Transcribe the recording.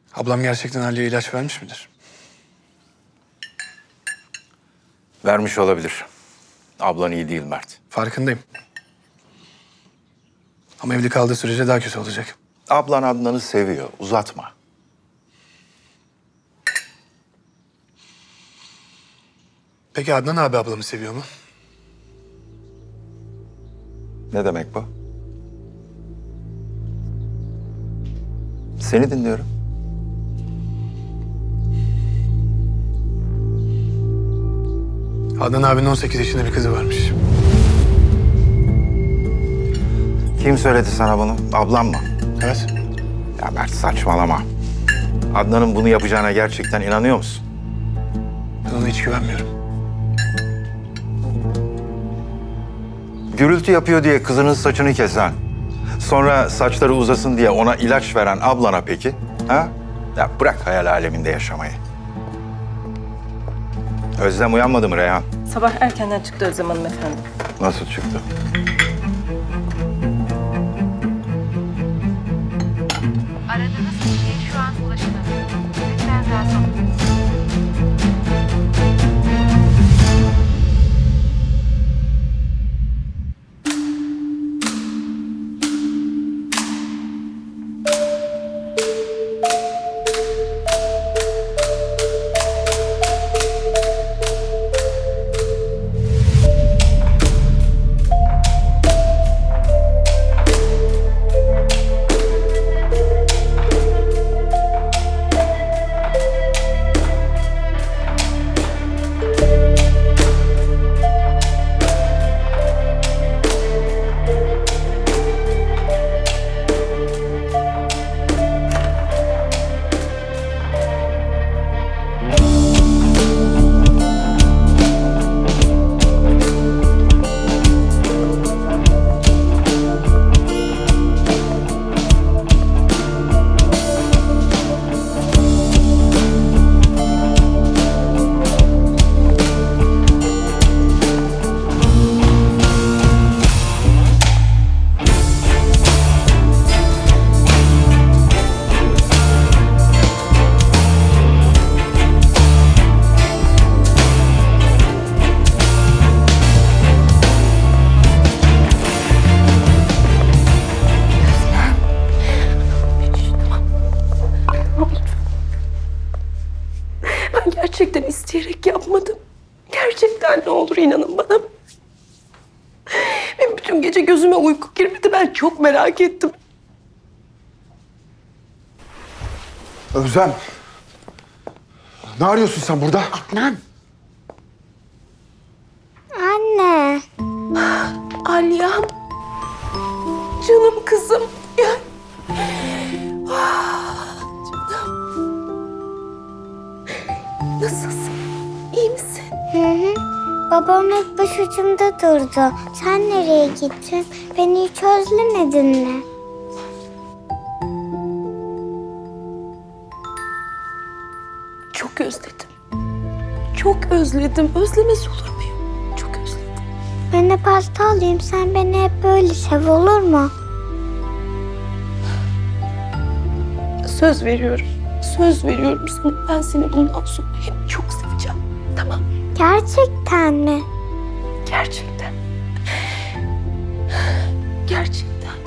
Ablam gerçekten Ali'ye ilaç vermiş midir? Vermiş olabilir. Ablan iyi değil Mert. Farkındayım. Ama evli kaldığı sürece daha kötü olacak. Ablan Adnan'ı seviyor. Uzatma. Peki Adnan abi ablamı seviyor mu? Ne demek bu? Seni dinliyorum. Adnan abinin 18 yaşında bir kızı varmış. Kim söyledi sana bunu? Ablam mı? Evet. Ya Mert saçmalama. Adnan'ın bunu yapacağına gerçekten inanıyor musun? Ben ona hiç güvenmiyorum. Gürültü yapıyor diye kızının saçını kesen, sonra saçları uzasın diye ona ilaç veren ablana peki? Ha? Ya bırak hayal aleminde yaşamayı. Özlem uyanmadı mı Reyhan? Sabah erkenden çıktı Özlem Hanım efendim. Nasıl çıktı? Aradığınız kişiye şu an ulaşılamıyor. Lütfen daha sonra. Gerçekten isteyerek yapmadım. Gerçekten ne olur inanın bana. Benim bütün gece gözüme uyku girmedi. Ben çok merak ettim. Özlem. Ne arıyorsun sen burada? Adnan. Anne. Alyam. Canım kızım. Gel. Canım. Nasılsın? İyi misin? Hı hı. Babam hep başucumda durdu. Sen nereye gittin? Beni hiç özlemedin mi? Çok özledim. Çok özledim. Özlemez olur muyum? Çok özledim. Ben hep hasta olayım. Sen beni hep böyle sev, olur mu? Söz veriyorum. Söz veriyorum sana. Ben seni bundan sonra hep çok seveceğim. Tamam. Gerçekten mi? Gerçekten. Gerçekten.